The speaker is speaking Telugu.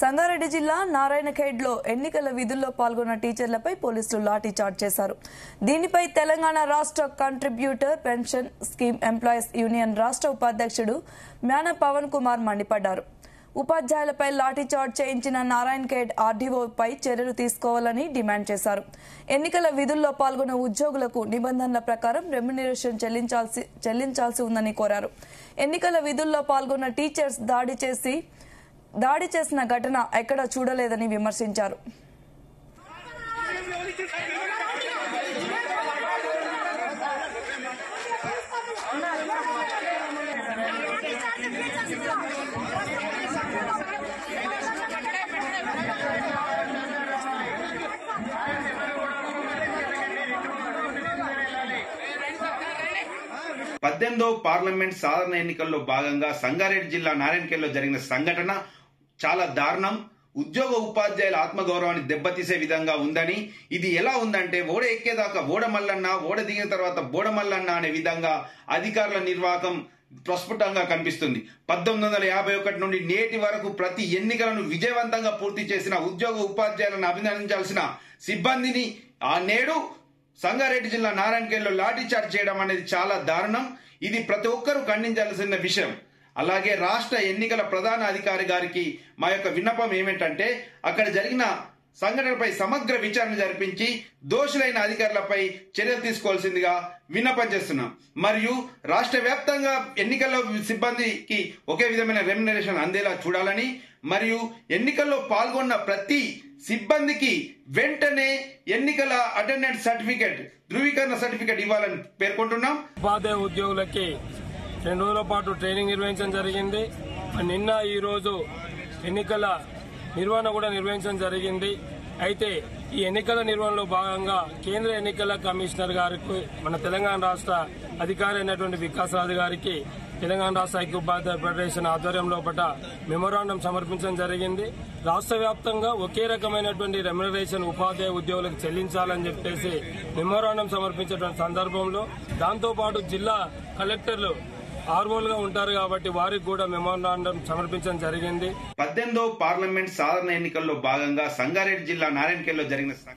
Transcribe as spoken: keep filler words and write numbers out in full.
సంగారెడ్డి జిల్లా నారాయణఖేడ్లో ఎన్నికల విధుల్లో పాల్గొన్న టీచర్లపై పోలీసులు లాఠీ చార్జ్ చేశారు. దీనిపై తెలంగాణ రాష్ట్ర contributor pension scheme employees union రాష్ట్ర ఉపాధ్యక్షుడు మ్యాన పవన్ కుమార్ మండిపడ్డారు. ఉపాధ్యాయులపై లాఠీ చార్జ్ చేయించిన నారాయణఖేడ్ ఆర్డీఓపై చర్యలు తీసుకోవాలని డిమాండ్ చేశారు. ఎన్నికల విధుల్లో పాల్గొన్న ఉద్యోగులకు నిబంధనల ప్రకారం రెమ్యునరేషన్ చెల్లించాల్సి చెల్లించాల్సి ఉందని కోరారు. ఎన్నికల విధుల్లో పాల్గొన్న టీచర్స్ దాడి చేసి దాడి చేసిన ఘటన ఎక్కడా చూడలేదని విమర్శించారు. పద్దెనిమిదో పార్లమెంట్ సాధారణ ఎన్నికల్లో భాగంగా సంగారెడ్డి జిల్లా నారాయణఖేడ్లో జరిగిన సంఘటన చాలా దారుణం. ఉద్యోగ ఉపాధ్యాయుల ఆత్మగౌరవాన్ని దెబ్బతీసే విధంగా ఉందని, ఇది ఎలా ఉందంటే ఓడ ఎక్కేదాకా ఓడమల్లన్న, ఓడ దిగిన తర్వాత బోడమల్లన్న అనే విధంగా అధికారుల నిర్వాహకం ప్రస్ఫుటంగా కనిపిస్తుంది. పద్దెనిమిది వందల యాభై ఒకటి నుండి నేటి వరకు ప్రతి ఎన్నికలను విజయవంతంగా పూర్తి చేసిన ఉద్యోగ ఉపాధ్యాయులను అభినందించాల్సిన సిబ్బందిని ఆ నేడు సంగారెడ్డి జిల్లా నారాయణఖేడ్లో లాఠీ చార్జ్ చేయడం అనేది చాలా దారుణం. ఇది ప్రతి ఒక్కరూ ఖండించాల్సిన విషయం. అలాగే రాష్ట్ర ఎన్నికల ప్రధాన అధికారి గారికి మా యొక్క విన్నపం ఏమిటంటే, అక్కడ జరిగిన సంఘటనపై సమగ్ర విచారణ జరిపించి దోషులైన అధికారులపై చర్యలు తీసుకోవాల్సిందిగా విన్నపం చేస్తున్నాం. మరియు రాష్ట్ర వ్యాప్తంగా ఎన్నికల్లో సిబ్బందికి ఒకే విధమైన రెమ్యునరేషన్ అందేలా చూడాలని, మరియు ఎన్నికల్లో పాల్గొన్న ప్రతి సిబ్బందికి వెంటనే ఎన్నికల అటెండెన్స్ సర్టిఫికెట్, ధృవీకరణ సర్టిఫికెట్ ఇవ్వాలని పేర్కొంటున్నాం. ఉపాధ్యాయ ఉద్యోగులకి రెండు రోజుల పాటు ట్రైనింగ్ నిర్వహించడం జరిగింది. నిన్న ఈ రోజు ఎన్నికల నిర్వహణ కూడా నిర్వహించడం జరిగింది. అయితే ఈ ఎన్నికల నిర్వహణలో భాగంగా కేంద్ర ఎన్నికల కమిషనర్ గారికి, మన తెలంగాణ రాష్ట్ర అధికారి అయినటువంటి వికాస్ రాజు గారికి తెలంగాణ రాష్ట్ర ఐక్య ఉపాధ్యాయ ఫెడరేషన్ ఆధ్వర్యంలో పట మెమోరాండం సమర్పించడం జరిగింది. రాష్ట్ర వ్యాప్తంగా ఒకే రకమైనటువంటి రెమ్యునరేషన్ ఉపాధ్యాయ ఉద్యోగులకు చెల్లించాలని చెప్పేసి మెమోరాండం సమర్పించేటువంటి సందర్భంలో దాంతోపాటు జిల్లా కలెక్టర్లు ఆర్వోలుగా ఉంటారు కాబట్టి వారికి కూడా మెమోరాండం సమర్పించడం జరిగింది. పద్దెనిమిదో పార్లమెంట్ సాధారణ ఎన్నికల్లో భాగంగా సంగారెడ్డి జిల్లా నారాయణఖేడ్లో జరిగిన